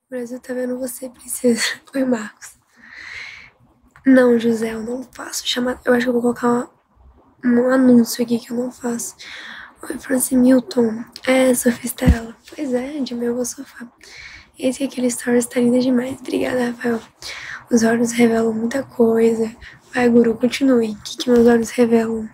O Brasil tá vendo você, princesa. Oi, Marcos. Não, José, eu não faço chamada. Eu acho que eu vou colocar um anúncio aqui que eu não faço. Oi, Franci Milton. É, Sofia Estela. Pois é, de meu sofá. Esse aquele stories tá linda demais. Obrigada, Rafael. Os olhos revelam muita coisa. Vai, Guru, continue. O que meus olhos revelam?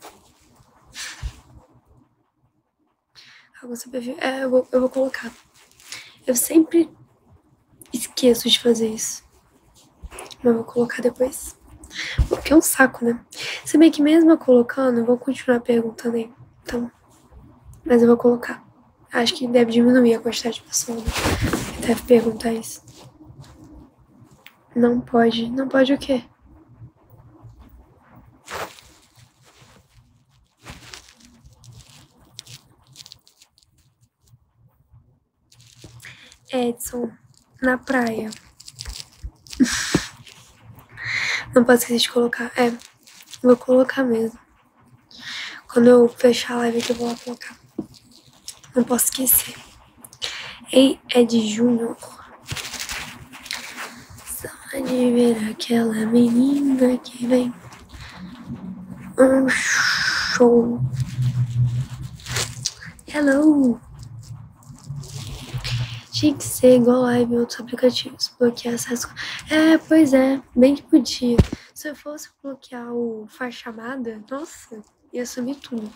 Algo sobre... É, eu vou colocar. Eu sempre esqueço de fazer isso. Mas eu vou colocar depois. Porque é um saco, né? Se bem que mesmo eu colocando, eu vou continuar perguntando aí. Então, mas eu vou colocar. Acho que deve diminuir a quantidade de pessoas, né, que deve perguntar isso. Não pode. Não pode o quê? Edson, na praia. Não posso esquecer de colocar. É, vou colocar mesmo. Quando eu fechar a live aqui, eu vou lá colocar. Não posso esquecer. Ei, Ed Júnior. Só de ver aquela menina que vem. Um show. Hello. Tinha que ser igual live em outros aplicativos. Bloquear acesso. É, pois é. Bem que podia. Se eu fosse bloquear o faz chamada, nossa, ia sumir tudo.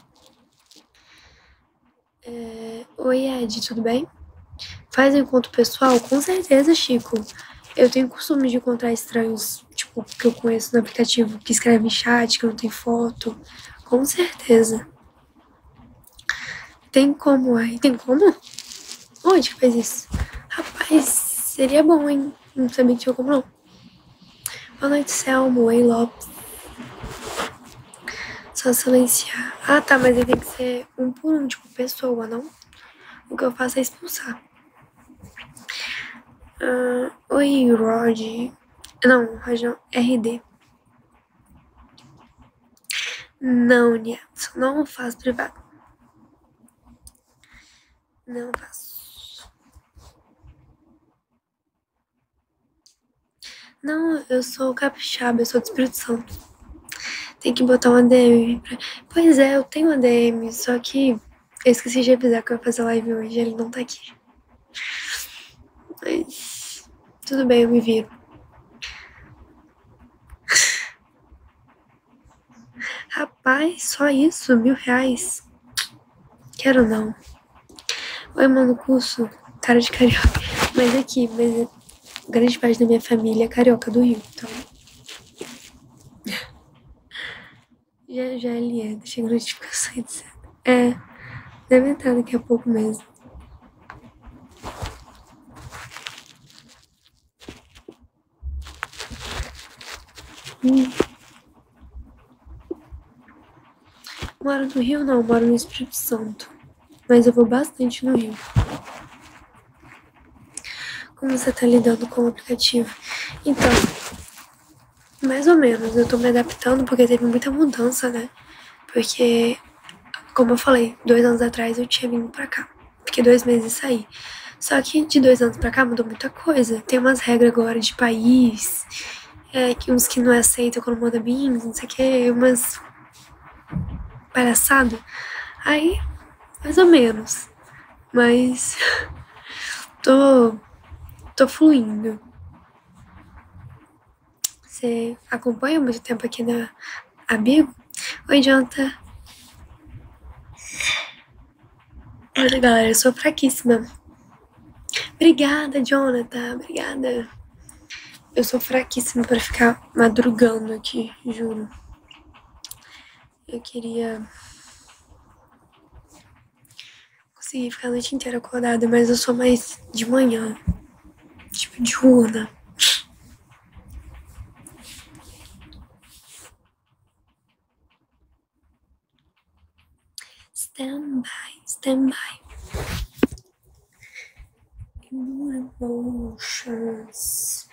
Oi, Ed, tudo bem? Faz encontro pessoal? Com certeza, Chico. Eu tenho costume de encontrar estranhos, tipo, que eu conheço no aplicativo, que escrevem chat, que não tem foto. Com certeza. Tem como aí? Tem como? Onde que faz isso? Rapaz, seria bom, hein? Não sabia que tinha como não. Boa noite, Selmo. Oi, Lopes. Só silenciar. Ah, tá, mas ele tem que ser um por um, tipo, pessoa, não? O que eu faço é expulsar. Oi, Rod. Não, Rod não. RD. Não, Nielson. Não faço privado. Não faço. Não, eu sou capixaba, eu sou do Espírito Santo. Tem que botar uma DM pra... Pois é, eu tenho uma DM, só que eu esqueci de avisar que eu ia fazer live hoje, ele não tá aqui. Mas tudo bem, eu me viro. Rapaz, só isso? R$ 1.000? Quero não. Oi, mano, curso. Cara de carioca. Mas aqui, grande parte da minha família é carioca do Rio, então. Já ele é, deixa a notificação etc. É, deve entrar daqui a pouco mesmo. Moro no Rio não, moro no Espírito Santo. Mas eu vou bastante no Rio. Como você tá lidando com o aplicativo? Então, mais ou menos, eu tô me adaptando porque teve muita mudança, né? Porque, como eu falei, 2 anos atrás eu tinha vindo pra cá. Fiquei 2 meses e saí. Só que de 2 anos pra cá mudou muita coisa. Tem umas regras agora de país, que uns que não aceitam quando manda bins, não sei o que, umas palhaçada. Aí, mais ou menos. Mas tô fluindo. Você acompanha muito tempo aqui na Abigo? Oi, Jonathan. Olha, galera, eu sou fraquíssima. Obrigada, Jonathan. Obrigada. Eu sou fraquíssima pra ficar madrugando aqui, juro. Eu queria conseguir ficar a noite inteira acordada, mas eu sou mais de manhã. Tipo, diurna. Stand by. Emotions.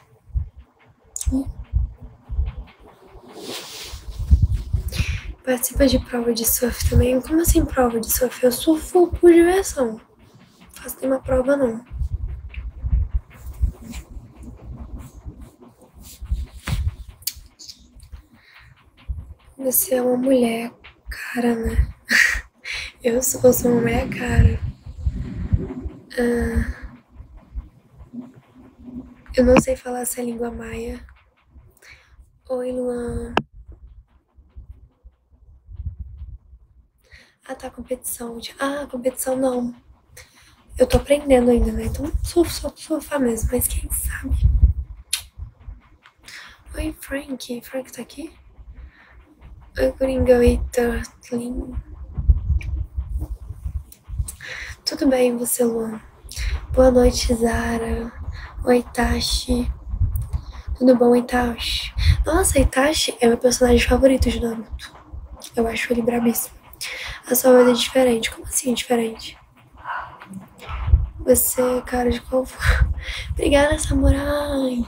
Participa de prova de surf também? Como assim prova de surf? Eu surfo por diversão. Não faço nenhuma prova, não. Você é uma mulher cara, né? Eu sou uma mulher cara. Eu não sei falar essa língua maia. Oi, Luan. Ah, tá, competição. Competição não. Eu tô aprendendo ainda, né? Então sou fã mesmo, mas quem sabe? Oi, Frank. Frank tá aqui? Oi, Coringa. Oi, Turtling. Tudo bem, você, Luan? Boa noite, Zara. Oi, Itachi. Tudo bom, Itachi? Nossa, Itachi é meu personagem favorito de Naruto. Eu acho ele brabíssimo. A sua voz é diferente. Como assim diferente? Você é cara de qual for. Obrigada, samurai.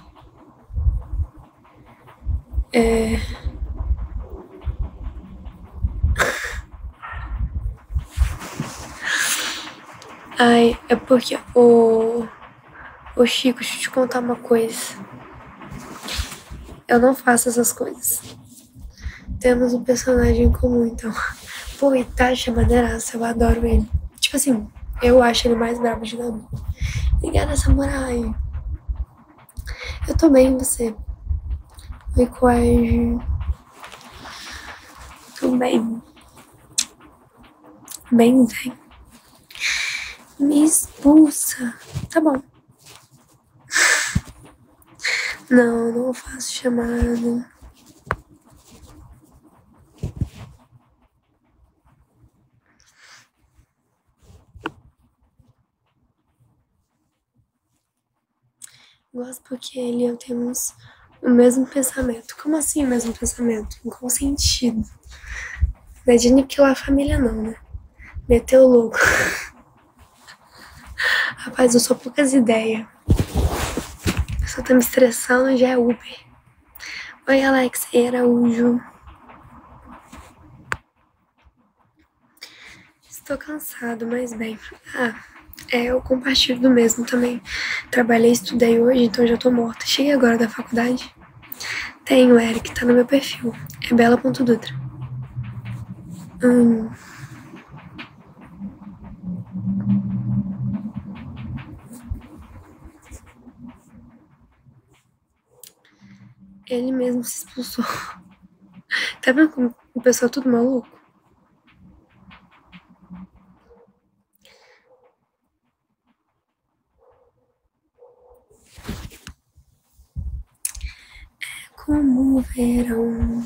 Ai, é porque o Chico, deixa eu te contar uma coisa. Eu não faço essas coisas. Temos um personagem em comum, então. Pô, Itachi é maneiraço, eu adoro ele. Tipo assim, eu acho ele mais brabo de Naruto. Obrigada, samurai. Eu tô bem, você? Oi, Quaid. Tô bem. Bem, velho. Me expulsa. Tá bom. Não faço chamada. Gosto porque ele e eu temos o mesmo pensamento. Como assim o mesmo pensamento? Em qual sentido? Não é de aniquilar a família, não, né? Meteu o louco. Rapaz, eu sou poucas ideias. Só tá me estressando, já é Uber. Oi, Alex Araújo. Estou cansado, mas bem. Eu compartilho do mesmo também. Trabalhei, estudei hoje, então já tô morta. Cheguei agora da faculdade. Tenho, Eric, tá no meu perfil. É bela.dutra. Ele mesmo se expulsou. Tá vendo como o pessoal é tudo maluco? Como o verão.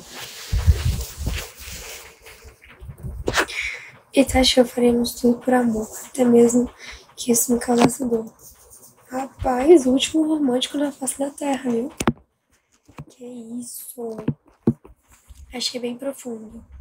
E tu acha que eu faremos tudo por amor, até mesmo que isso me causasse dor. Rapaz, o último romântico na face da terra, viu? Que isso? Achei bem profundo.